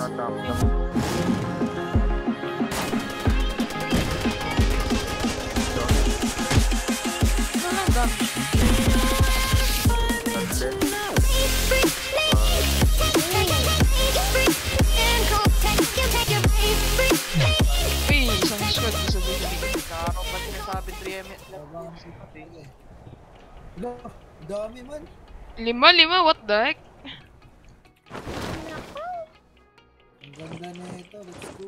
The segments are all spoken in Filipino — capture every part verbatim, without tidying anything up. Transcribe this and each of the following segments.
Tinatap na. Uy, isang squad sa bigay. Kakaroon pa sinasabi three M. Wala, dami man. Lima, lima, what the heck? Ang ganda na ito, let's go.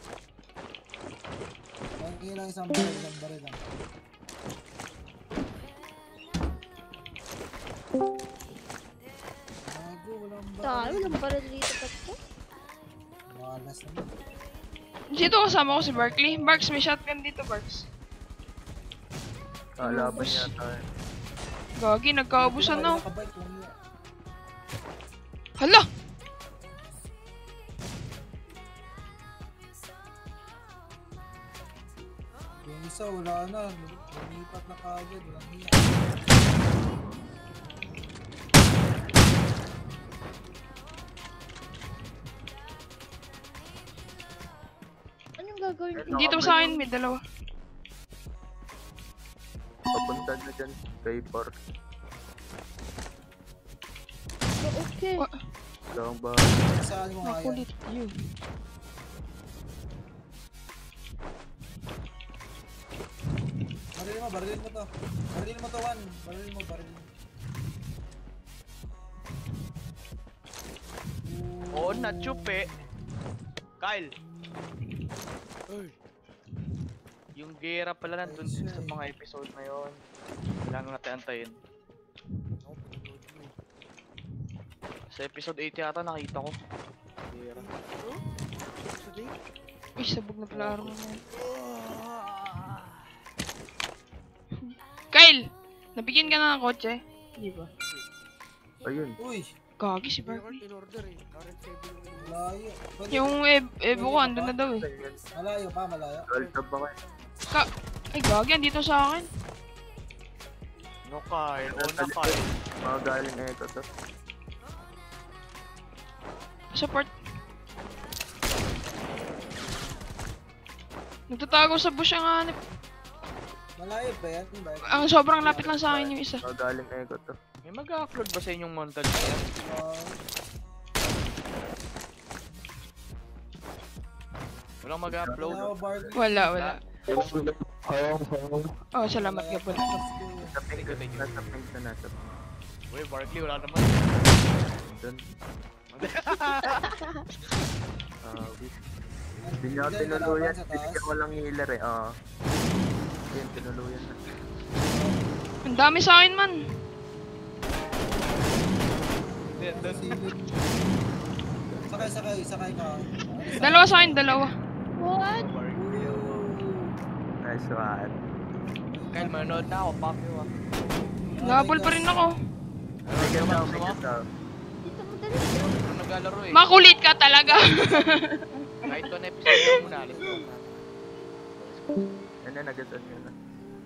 Pangin lang isang baril, isang baril lang. Gago, walang baril. Tayo, walang baril dito pa ito. Malas naman. Dito kasama ko si Barkley. Barks, may shotgun dito, Barks. Kalaban yata eh. Gagi, nagkaubusan na. Nakabike lang yun. Hala! Yung isa, wala na. Lumipat na kagad, walang hiya. Anong gagawin ko? Dito sa akin, may dalawa. Papunta na dyan kay Par. So, okay. Wa- Lang ba? Saan mo nga yan? Nakulit yun. Baril mo, baril mo to. Baril mo to, Juan. Baril mo, baril mo. Oo na, chupe. Kyle. Yung gera pala nandun din sa mga episode na yun. Kailangan natin antayin. Sa episode eight yata nakita ko. Gera. Uy, sabog na pala araw na yun. Kyle! Nabigyan ka na ng kotse? Di ba? Ayun. Uy, Gagi si Barkley. malayo. Pwede- Yung Eb Evo ko, andun na daw eh. Malayo pa, malayo. Altab ba kayo? Ka Ay, gagi, andito sa akin. No, Kyle. Oo na, Kyle. Mga galing eh ito to. Support. Nagtatago sa bush ang hanip. Malayo pa yan. Bike. Ang sobrang lapit lang sa akin yung isa. Mga galing eh ito to. May mag-upload ba sa inyong montage na yan? Uh, Walang mag-upload. wala ko, baril. Wala, wala. Hayong, hayong. Oh, salamat ka po. Nasa pink, nasa pink na nasa pink. Uy, Barkley, wala naman. Doon. Ah, hindi niya ako tinuluyan. Binigyan ko lang healer eh. Oo. Ayun, tinuluyan na. Ang dami sa akin man. Silid. Sakay, sakay, sakay ka. Dalawa sa akin, dalawa. What? Nice one. Kyle, manood na ako. Papi mo. Nabol pa rin ako. Bigyan daw, bigyan daw. Dito mo dali dito. Ano naglalaro eh? Makulit ka talaga. Kahit one episode lang muna. Let's go. Yan na, nagasan nyo na.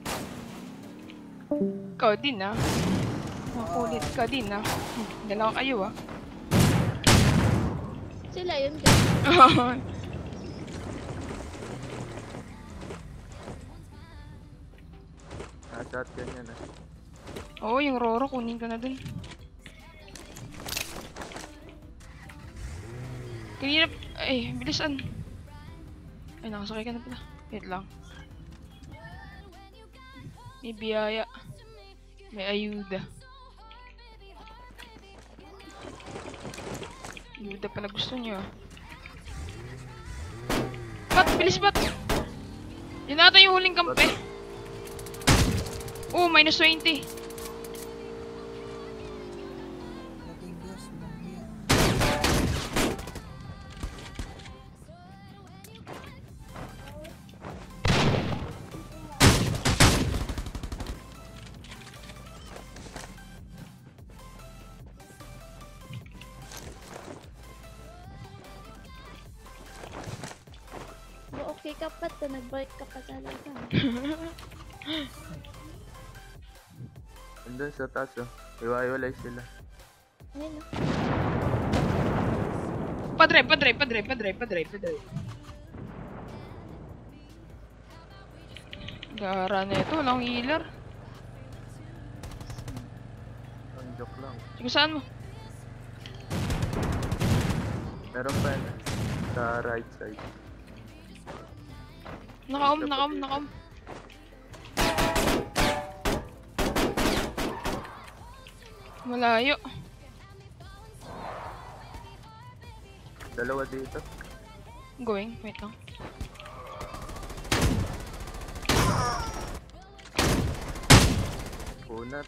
Ikaw din ah. Makulit ka din ah. Hmm, dalawa kayo ah. Sila yun guys. Nasa at ganyan ah. Oo, yung Roro, kunin ko na dun. Kanina, ay, bilisan. Ay, nakasakay ka na pala. Wait lang. May biyaya. May ayuda. Ayuda pala gusto niyo ah. Bat, bilis bat! Yun ata yung huling kampe. Oh, minus twenty. Dating Diyos, walang hiya. Oh, okay ka pa to. Nag-bike ka pa talaga. Andun sa taas oh. Iwa-iwalay sila. Ayun oh. Padre, padre, padre, padre, padre, padre. Gara na ito, walang healer. Ang joke lang. Sige, saan mo? Meron pa yun. Sa right side. Nakaum, nakaum, nakaum. Malayo. Dalawa dito. Going, wait lang. Unat.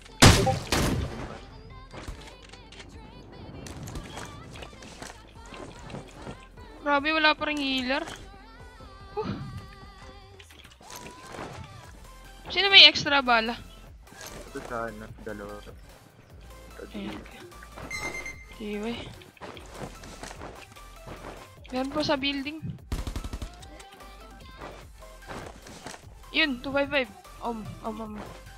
Grabe, wala pa rin healer. Huh. Sino may extra bala? Ito sana. Dalawa. Ayan. Anyway. Meron po sa building. Yun, two five five. Um, um, um.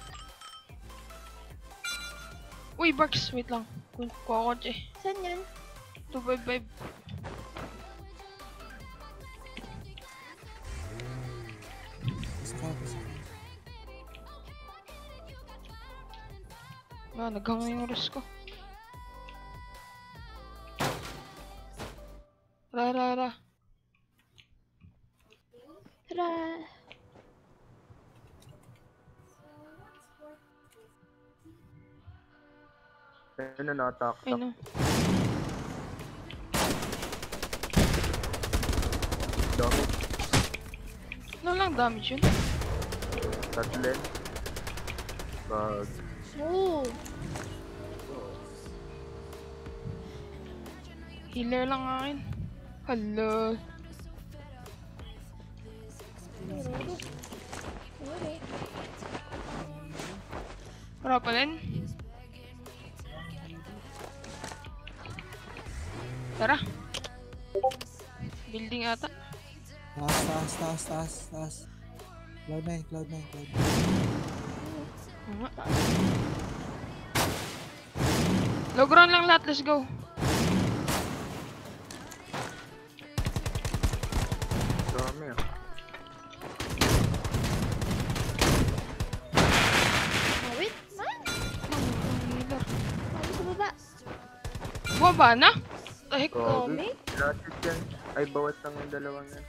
Uy, Barks, wait lang. Kung kukotse. Saan yan? two five five. Isa ka, isa ka. Ah, naghanga yung oras ko. Ra, ra, ra. Tara. Ayun na na-attack. Ayun o. Dami. Ano lang damage yun? Tatlen. Bag. Oo. Healer lang akin. Hello. Siguro. Siguro. Wala pa rin. Tara. Building ata. Taas, taas, taas, taas, taas. Cloud nine, cloud nine, cloud nine. Oo nga. Low ground lang lahat, let's go. Dami ah. Oh, wait. Man. Healer. Ano sa baba? Bumaba na? Tahik. Grabe. Lahat yan. Ay, bawas lang yung dalawang yan.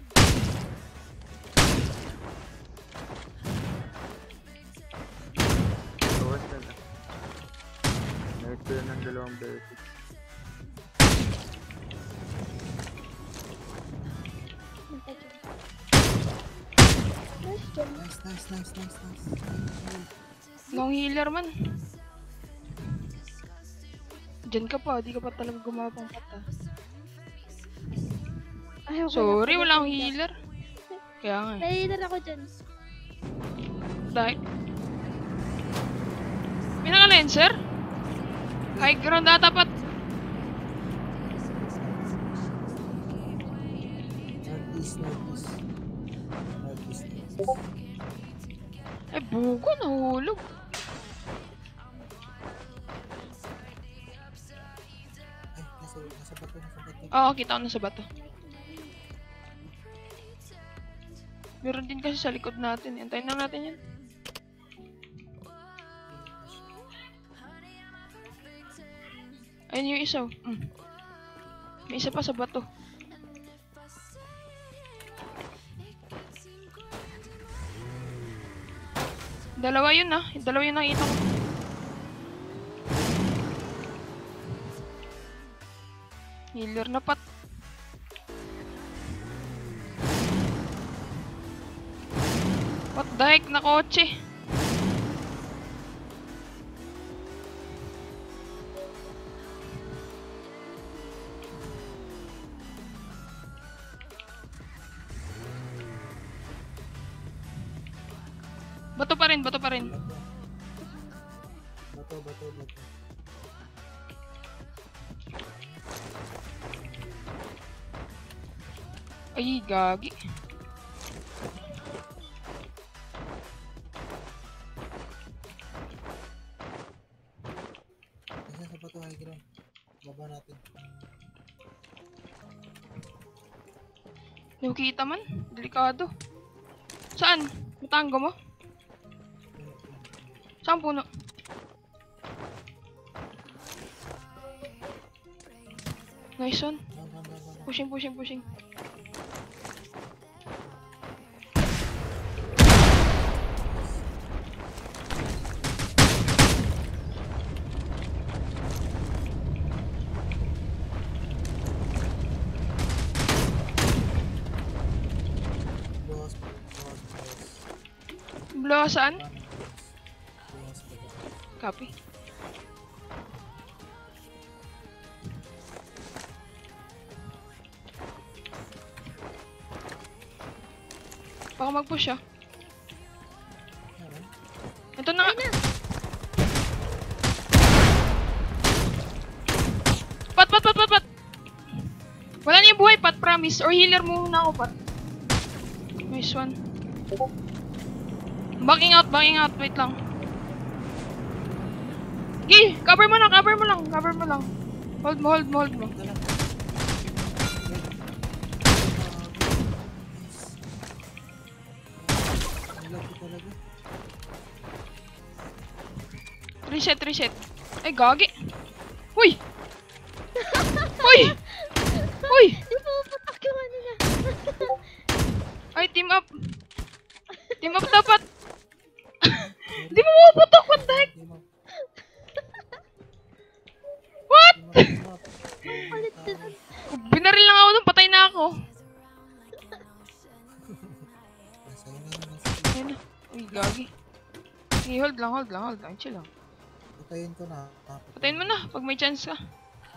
Bawas na na. Nahit yun ng dalawang beses. Nice job. Nice, nice, nice, nice, nice. Long healer man. Diyan ka pa, di ka pa talaga gumapang pata. Ayaw ko Sorry, na. wala akong healer. Kaya nga eh. Nahihilal ako dyan. Dahil. May naka-lancer? High ground ata pat. Northeast, northeast. Northeast, northeast. Eh, buko, nahulog. Ay, nasa, nasa bato, nasa bato. Oo, kita ko na sa bato. Meron din kasi sa likod natin. Antayin lang natin yan. Ayun yung isa. oh. Mm. May isa pa sa bato. Dalawa yun ah. Dalawa yun nakita ko. Healer na pat. What the heck na kotse? Bato pa rin, bato pa rin. Bato, bato, bato. Ay, gagi. Nasa sa bato, high ground. Baba natin. Yung kita man. Delikado. Saan? Matango mo? Saan puno? Nice one. Down, down, down, down. Pushing, pushing, pushing. Boss, boss, boss. Blow saan? Boss, boss. Copy. Baka mag-push ah. Meron? Ito na nga. Pat, pat, pat, pat, pat. Wala na yung buhay, Pat, promise. Or healer mo muna ako, Pat. Nice one. Backing out, backing out. Wait lang. Okay, cover mo lang, cover mo lang, cover mo lang. Hold mo, hold mo, hold mo. Dala. Ang laki talaga. Reset, reset. Ay, gagi. Uy! Uy! Uy! Di mo patak yung ano niya. Ay, team up. Team up dapat. Di mo maputok, what the heck? Team up, What? team up, team up. Ulit din. Binaril lang ako dun, patay na ako. Nasa yun na yun, nasa yun. Ayun na. Uy, gagi. Sige, hold lang, hold lang, hold lang. Chill lang. Patayin ko na. Ah, Patayin mo na, pag may chance ka.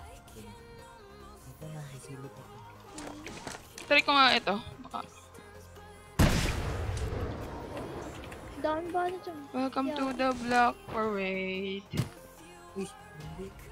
Ito na, nasilip ako. Try ko nga ito. Baka. Down ba na dyan? Welcome to the Black Parade. Uy, hindi.